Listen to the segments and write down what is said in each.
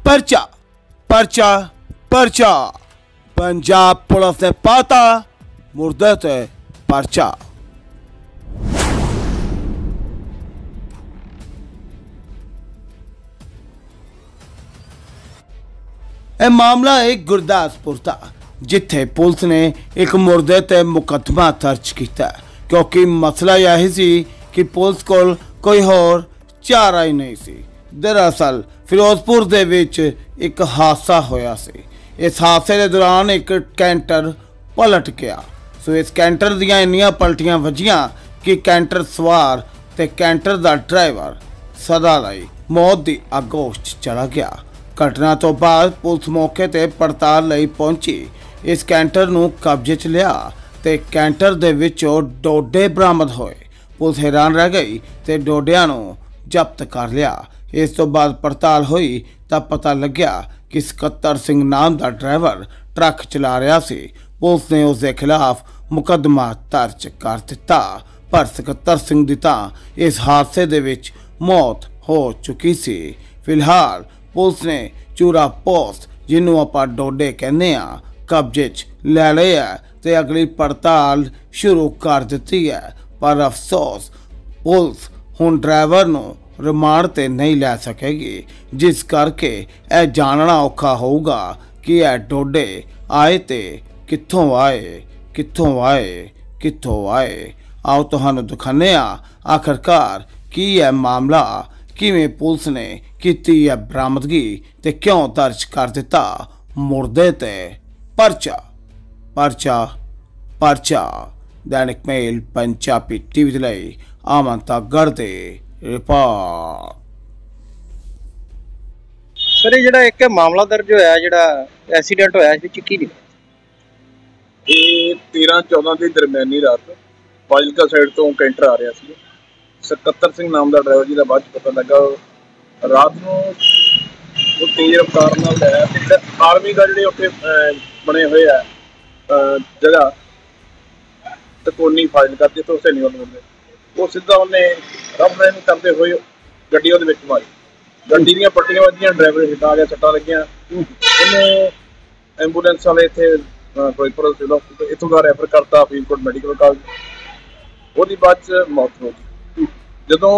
पर्चा पर्चा पर्चा पंजाब पुलिस ने पाता मुर्दे ते पर्चा। यह मामला एक गुरदासपुर था जिथे पुलिस ने एक मुर्दे ते मुकदमा दर्ज किया क्योंकि मसला यही सी कि पुलिस कोल कोई होर चारा ही नहीं सी। दरअसल फिरोजपुर दे विच एक हादसा होया सी। इस हादसे के दौरान एक कैंटर पलट गया। सो इस कैंटर दियां इन्नियां पलटियां वजियां कि कैंटर सवार ते कैंटर दा ड्राइवर सदा लई मौत दी आगोश च चला गया। घटना तो बाद पुलिस मौके ते पड़ताल लई पहुंची। इस कैंटर नूं कब्जे च लिया ते कैंटर दे विचों डोडे बरामद होए। पुलिस हैरान रह गई ते डोडियां नूं जब्त कर लिया। इस तो बाद पड़ताल हुई तां पता लग्या कि सकत्तर सिंह नाम दा ड्राइवर ट्रक चला रहा सी। पुलिस ने उसके खिलाफ मुकदमा दर्ज कर दिता पर सकत्तर सिंह दी तां इस हादसे दे विच मौत हो चुकी सी। फिलहाल पुलिस ने चूरा पोस्ट जिन्हों आपां डोडे कहने आ कब्जे च ले लिया ते अगली पड़ताल शुरू कर दी है। पर अफसोस पुलिस हुण ड्राइवर नूं रिमांड ते नहीं लै सकेगी जिस करके यह जानना औखा होगा कि यह डोडे आए ते कित्थों आए कित्थों आए कित्थों आए। आओ तुहानूं दिखाने आखिरकार की यह मामला किवें पुलिस ने कीती है बरामदगी ते क्यों दर्ज कर दिता मुर्दे ते पर्चा पर्चा पर्चा। दैनिक मेल पंजाबी टीवी दे लई अमन तागड़ दे रिपोर्ट। सर ये जिहड़ा एक मामला दर्ज होया जिहड़ा एक्सीडेंट होया इस विच की नहीं ये 13-14 ਦੀ ਦਰਮਿਆਨੀ ਰਾਤ ਫਾਜ਼ਿਲਕਾ ਸਾਈਡ ਤੋਂ ਕੈਂਟਰ ਆ ਰਿਹਾ ਸੀ। ਸਕੱਤਰ ਸਿੰਘ ਨਾਮ ਦਾ ਡਰਾਈਵਰ ਜਿਹਦਾ ਬਾਅਦ ਚ ਪਤਾ ਲੱਗਾ ਰਾਤ ਨੂੰ ਉਹ ਤੇਜ਼ ਰਫ਼ਤਾਰ ਨਾਲ ਆਇਆ ਤੇ ਆਰਮੀ ਦਾ ਜਿਹੜੇ ਉੱਥੇ ਬਣੇ ਹੋਏ ਆ ਜਗ੍ਹਾ ਤਕੋਨੀ ਫਾਜ਼ਿਲਕਾ ਜਿੱਥੋਂ ਹੁਸੈਨੀ ਵੱਲ ਮੁੜਦੇ ਉਹ ਸਿੱਧਾ ਉਹਨੇ ਰਫ ਰੈਨ ਕਰਦੇ ਹੋਏ ਗੱਡੀ ਉਹਦੇ ਵਿੱਚ ਮਾਰੀ। ਗੱਡੀ ਦੀਆਂ ਪੱਟੀਆਂ ਵੱਜੀਆਂ, ਡਰਾਈਵਰ ਹਿੱਟ ਆ ਗਿਆ, ਸੱਟਾਂ ਲੱਗੀਆਂ। ਉਹਨੂੰ ਐਂਬੂਲੈਂਸ ਵਾਲੇ ਇੱਥੇ ਫਿਰੋਜ਼ਪੁਰ ਸਿਵਲ ਹਸਪਤਾਲ ਇੱਥੋਂ ਦਾ ਰੈਫਰ ਕਰਤਾ ਫਰੀਦਕੋਟ ਮੈਡੀਕਲ ਕਾਲਜ। ਉਹਦੀ ਬਾਅਦ 'ਚ ਮੌਤ ਹੋ ਗਈ। ਜਦੋਂ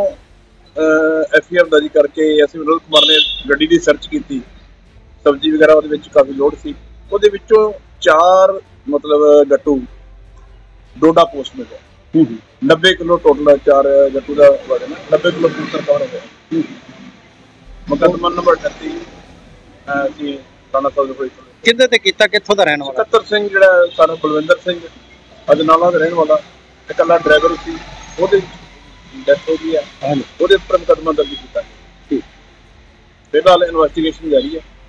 FIR ਦਰਜ ਕਰਕੇ ਅਸੀਂ ਵਿਨੋਦ ਕੁਮਾਰ ਨੇ ਗੱਡੀ ਦੀ ਸਰਚ ਕੀਤੀ, ਸਬਜ਼ੀ ਵਗੈਰਾ ਉਹਦੇ ਵਿੱਚ ਕਾਫੀ ਲੋਡ ਸੀ। ਉਹਦੇ ਵਿੱਚੋਂ 4 ਮਤਲਬ ਗੱਟੂ ਡੋਡਾ ਪੋਸਟ ਮਿਲਿਆ। 90 ਕਿਲੋ ਟੋਟਲ 4 ਗੱਟੂ ਦਾ ਵਜ਼ਨ 90 ਕਿਲੋ ਪੂਸਰ ਕਵਰ ਹੋ ਗਿਆ। ਮੁਕੱਦਮਾ ਨੰਬਰ 38 ਅਸੀਂ ਥਾਣਾ ਸਾਹਿਬ ਦੇ ਕਿੱਥੇ ਤੇ ਕੀਤਾ, ਕਿੱਥੋਂ ਦਾ ਰਹਿਣ ਵਾਲਾ? ਸਕੱਤਰ ਸਿੰਘ ਜਿਹੜਾ ਸਾਨੂੰ ਬਲਵਿੰਦਰ ਸਿੰਘ ਅਜਨਾਲਾ ਦਾ ਰਹਿਣ ਵਾਲਾ ਇਕੱਲਾ ਡਰਾਈਵਰ ਸੀ, ਉਹਦੇ ਡੈਥ ਹੋ ਗਈ ਹੈ। ਉਹਦੇ ਉੱਪਰ ਮੁਕੱਦਮਾ ਦਰਜ ਕੀਤਾ। ਫਿਲਹਾਲ ਇਨਵੈਸਟੀਗੇਸ਼ਨ ਜਾਰੀ ਹੈ।